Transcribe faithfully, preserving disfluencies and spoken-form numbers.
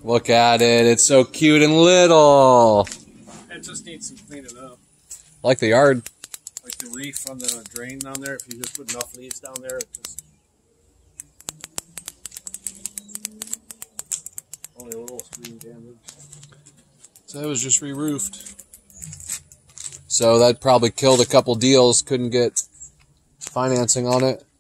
Look at it. It's so cute and little. It just needs some cleaning up. Like the yard. Like the reef on the drain down there. If you just put enough leaves down there, it just... Only a little screen damage. So it was just re-roofed. So that probably killed a couple deals. Couldn't get financing on it.